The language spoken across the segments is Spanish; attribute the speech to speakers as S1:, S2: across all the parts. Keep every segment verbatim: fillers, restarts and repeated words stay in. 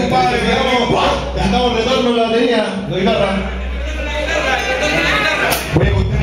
S1: compadre, estamos, estamos retorno en la batería, la guitarra. Voy a contar.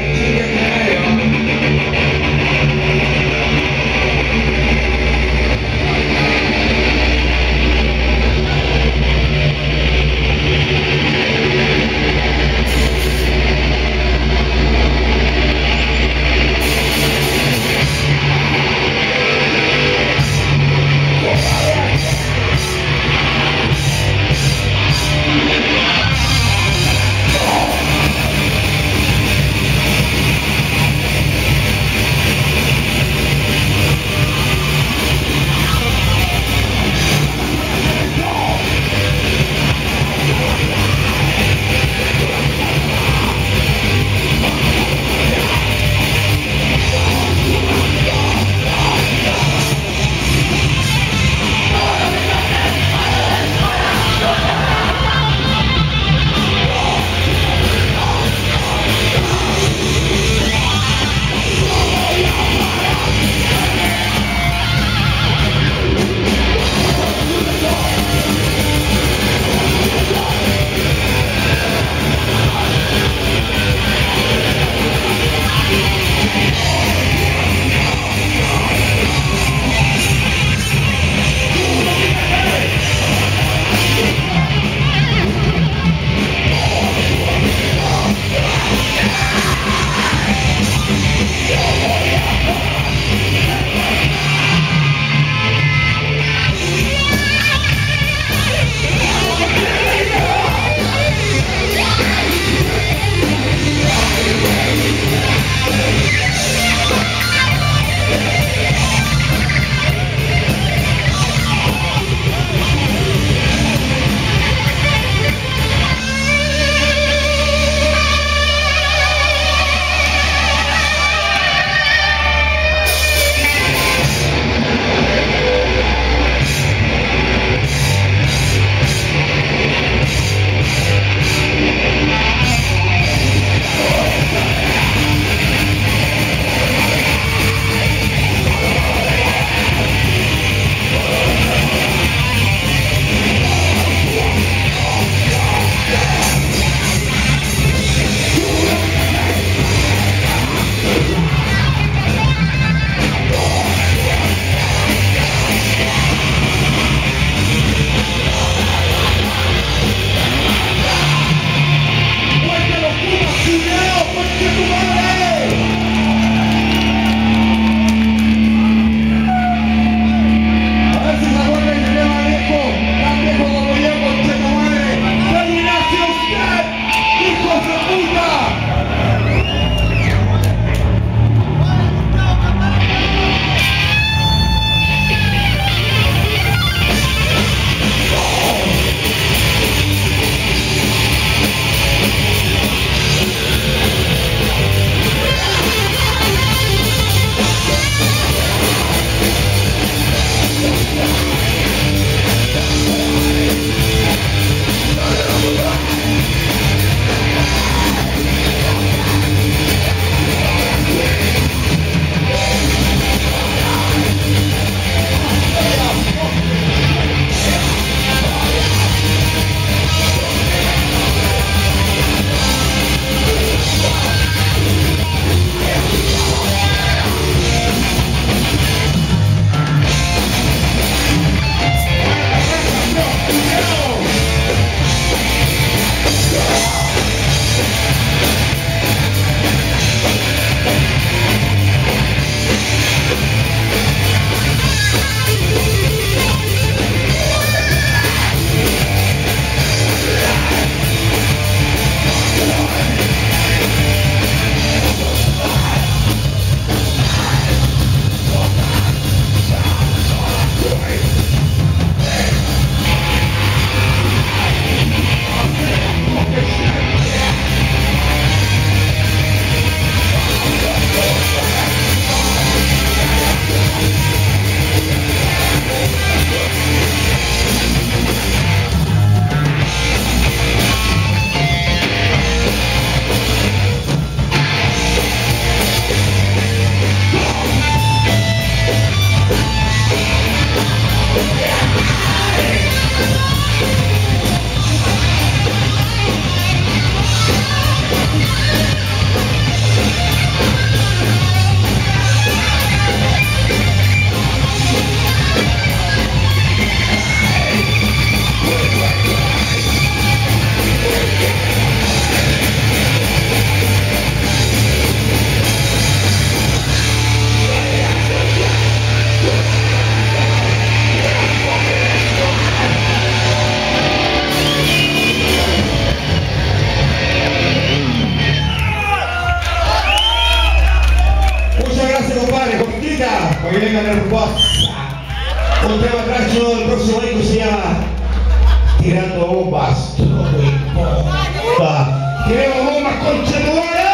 S1: Alicia, para que vengan a preocupar. Un tema atrás chulo del próximo disco se llama Tirando Bombas. No me importa. ¡Tiremos bombas, concha de madre!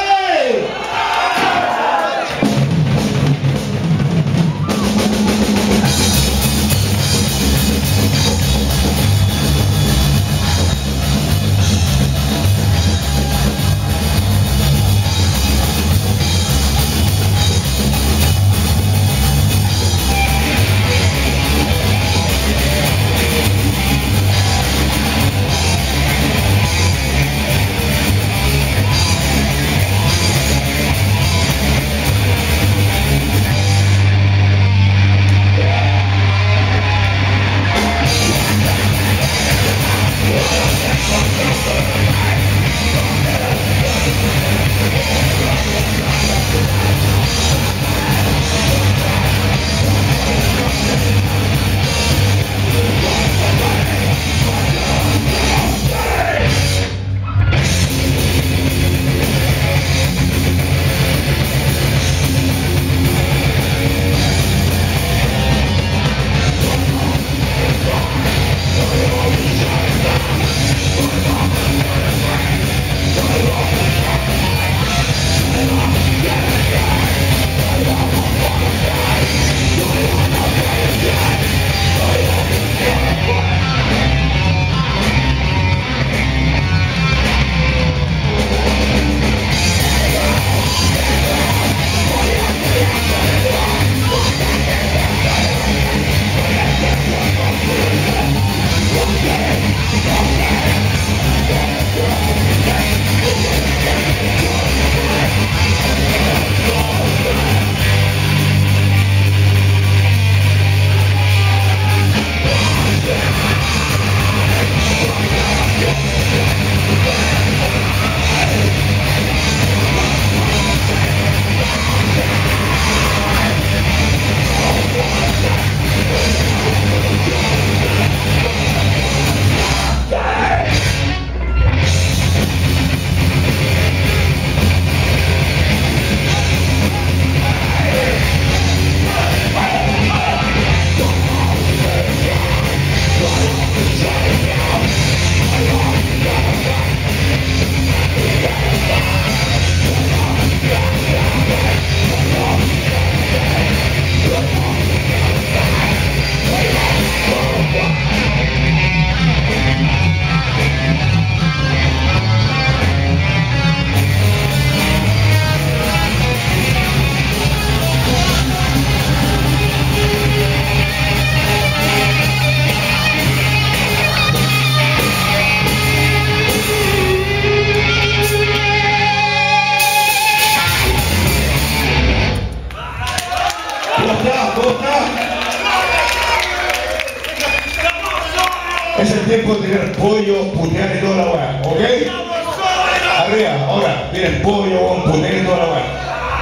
S1: Es el tiempo de tirar pollo, putear y toda la weá, ¿ok? Arriba, ahora, tienen pollo, putear y toda la weá.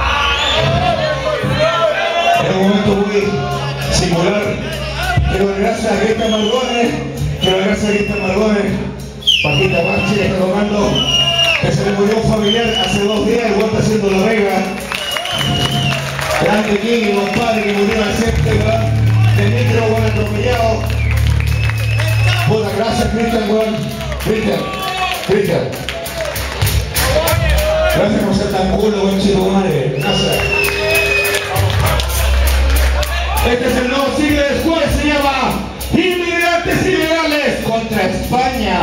S1: En un momento muy singular, quiero dar gracias a Cristian Margones, quiero dar gracias a Cristian Margones, Paquita Marchi que está tomando, que se le murió un familiar hace dos días, igual está haciendo la vega. Grande King, mi compadre que murió en el accidente de micro, buen atropellado. Muchas gracias, Cristian, weón. Cristian, Cristian. Gracias por ser tan culo, buen chico, madre. Gracias. Este es el nuevo siglo de después, se llama Inmigrantes Ilegales contra España.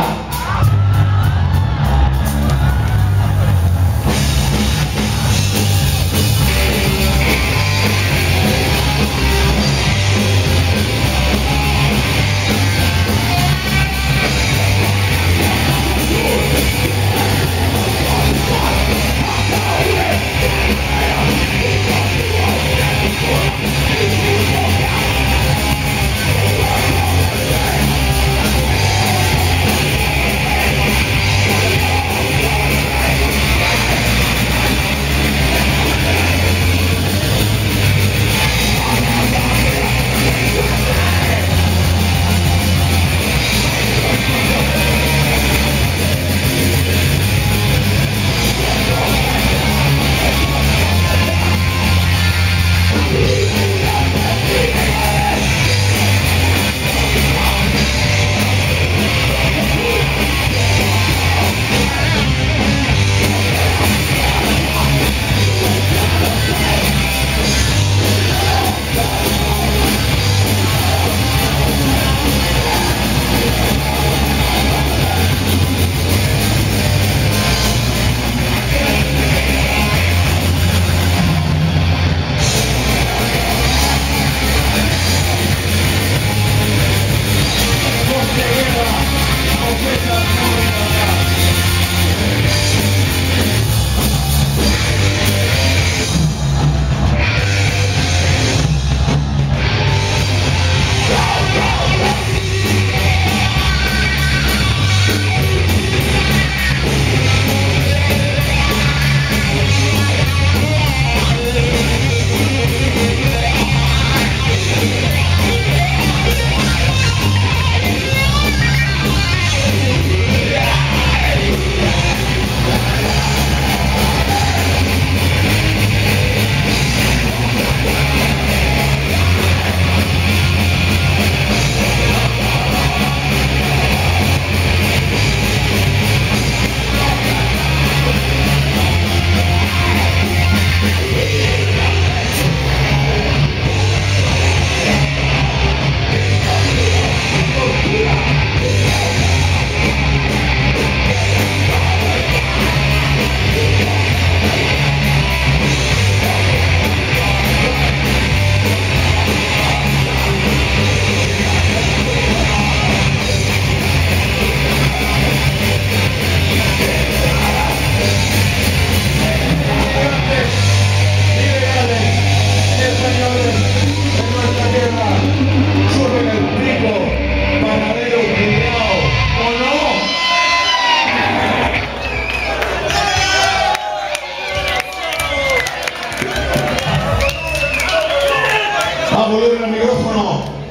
S1: más volumen al micrófono.